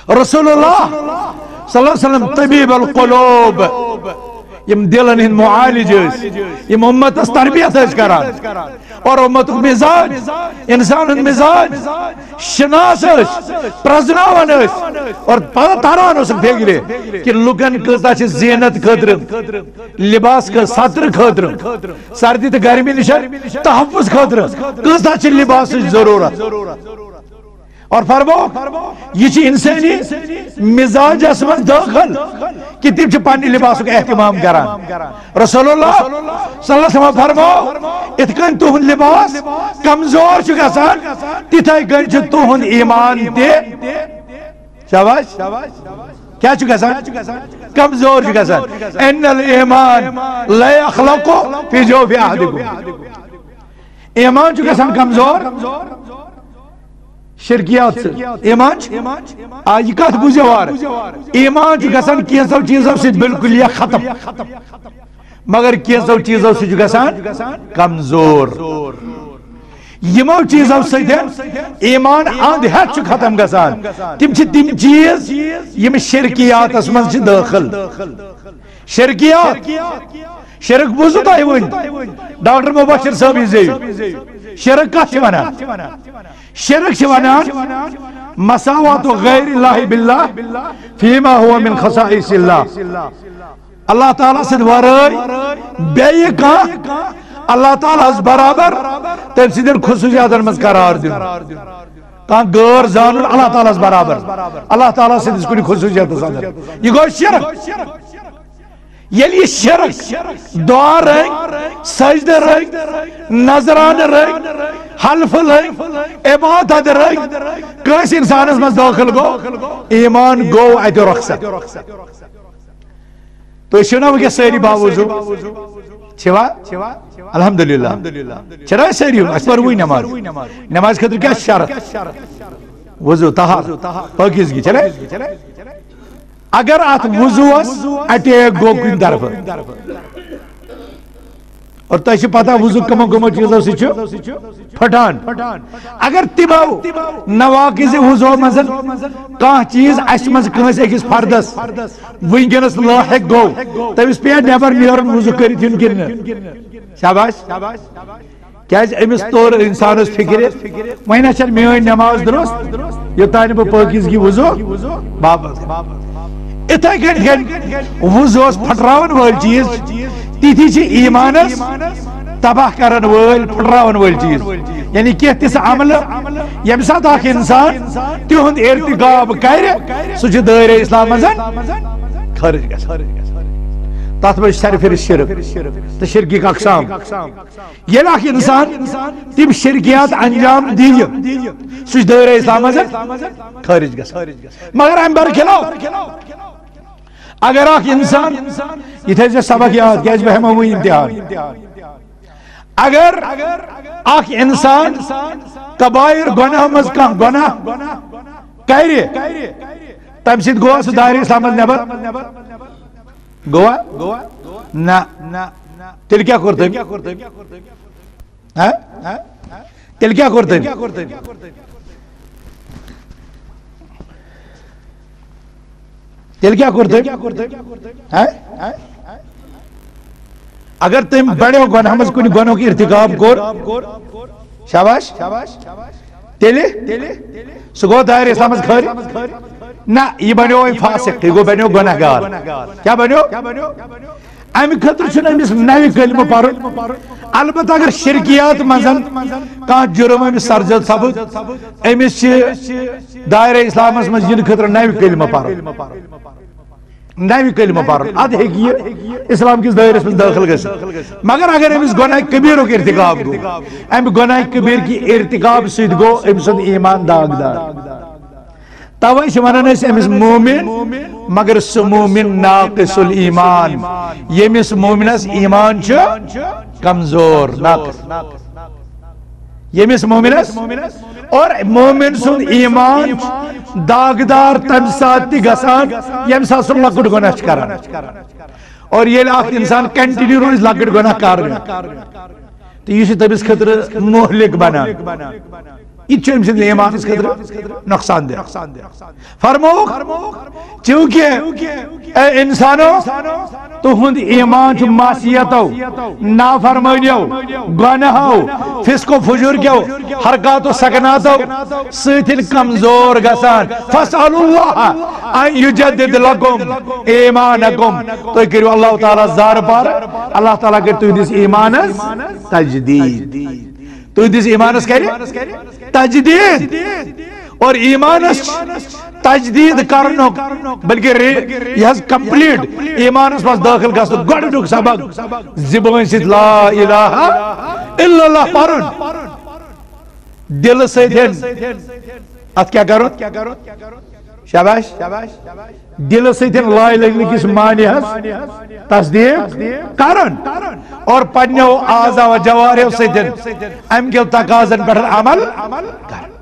رسول اللہ صلی اللہ علیہ وسلم طبیب القلوب یم دلن ہند معالج یم امت اس تربیت کران اور امت مزاج انسان ہند مزاج شناس پرزناون اور پتہ تران اس فکر کہ لکن کتا چھ زینت خاطر لباس کا سطر خاطر سردی تو گرمی نش تحفظ خاطر کتا چھ لباس ضرورت اور فرمو یہ انسانی مزاج اسمن داخل کہ تم چھ پانی لباس کا اہتمام کران رسول اللہ صلی اللہ علیہ وسلم فرمو اتکن تہن لباس کمزور چھ گژھان تتھے کن چھ تہن ایمان تہ شاباش کیا چھ گژھان کمزور چھ گژھان ان الایمان لا يخلق فی جوف احدکم ایمان چھ گژھان کمزور شرکیات سے ایمان آج کت بوزیوار ایمان چھ گژھان کینسو چیزوں سے بالکل یہ ختم مگر کینسو چیزوں سے گژھان کمزور یمو چیزوں سے ایمان اند ہتھ ختم گژھان تم چھ تم چیز یم شرکیات اس من چھ داخل شرکیات شرک بوزو تہ ون ڈاکٹر مبشر صاحب یہ شرک کت چھ ونان شرک چھ ونان مساوات غیر اللہ باللہ فیما هو من خصائص اللہ اللہ تعالیٰ سن ورائے بیئی کان اللہ تعالیٰ اس برابر تم سن خصوصیات مز قرار دن کان غیر زانن اللہ تعالیٰ اس برابر اللہ تعالیٰ سن اس کو خصوصیات یہ گو شرک یلی شرک دعا رنگ سجدہ رنگ نظران رنگ حلف رنگ عبادت رنگ کس انسان اس مز داخل گو ایمان گو ات رخصت تو شنو کہ ساری باوضو چھوا الحمدللہ چرا ساری اس پر وہی نماز خاطر کیا شرط وضو طہارت پاکیزگی چلے اگر ات وضو اٹیک گو کن طرف اور تہ پتہ وضو کمو کمو چیزوں سے پھٹان اگر تمو نواقض وضو مز کان چیز اس مز کنس اکس فردس ونکس لاحق گو تمس پہ نیبر نیرن وضو کرت کن شاباش کیاز امس طور انسانس فکر وہی چھ میون نماز درست یوتان بہ پاکیزگی وضو بابت اتھے کن وضوس پھٹراون ول چیز تیتھی چھ ایمانس تباہ کرن ول پھٹراون ول چیز یعنی کہ تس عمل یم سات اخ انسان تہند ارتکاب کرے سہ چھ دائرہ اسلام مز خارج گژھان تات مز شرف شرک تو شرکی اقسام یل اخ انسان تم شرکیات انجام دی سہ چھ دائرہ اسلام مز خارج گژھان مگر ام برخلاف اگر اخ انسان یہ تھے سبق یاد کیا بہ ہمو امتحان اگر اخ انسان کبائر گناہ مز کان گناہ کرے تم سید گوا سہ دائرہ اسلام مز نیبر گوا نہ تیل کیا کرتے تیل کیا کرتے تیل کیا کرتے اگر تم بڑے گناہ مز کن گناہ کی ارتکاب کور شاباش تیل سہ گو دائرہ اسلام مز خارج نہ یہ بنو فاسق یہ گو بنو گناہ گار کیا بنو ام خطر چھ امس نوی کلمہ پرن البتہ اگر شرکیات مزن کان جرم امس سرزد ثبت امس دائرہ اسلامس مز ین خطر نوی کلمہ پرن نوی کلمہ پرن اد ہیکہ اسلام کس دائرس مز داخل گژھِ مگر اگر امس گناہ کبیر ارتکاب گو ام گناہ کبیر کی ارتکاب سید گو ام سند ایمان داغدار توے چھ ونان اس امس مومن مگر سہ مومن ناقص الایمان یمس مومنس ایمان چھ کمزور ناقص یمس مومنس اور مومن سن ایمان داغدار تم سات تہ گژھان یم سات سہ لکٹ گناہ چھ کران اور ییٚلہِ اکھ انسان کنٹینیو روزِ لکٹ گناہ کران تو یہ تمس خاطر مہلک بنان یہ چھو امسند ایمان اس قدر نقصان دے فرموک چونکہ اے انسانو تو ہند ایمان چھو معصیتو نافرمانیو گناہو فسق و فجور کیو حرکات و سکناتو سیتن کمزور گسان فاسأل اللہ ان یجدد لکم ایمانکم تو کرو اللہ تعالیٰ زار پار اللہ تعالیٰ کرتو دیس ایمانس تجدید تو دیس ایمانس کرے تجدید اور ایمانس تجدید کرنو بلکہ یہ کمپلیٹ ایمانس پاس داخل گھسو گوڈنیک سبق زبان سۭتۍ لا الہ الا اللہ پرن دل سۭتۍ ات کیا کرو شاباش دل سۭتۍ لا الہ کس معنی تصدیق کرن اور پنیو اعضاء و جوارح سۭتۍ ام کیو تقاضن پٮ۪ٹھ عمل کرن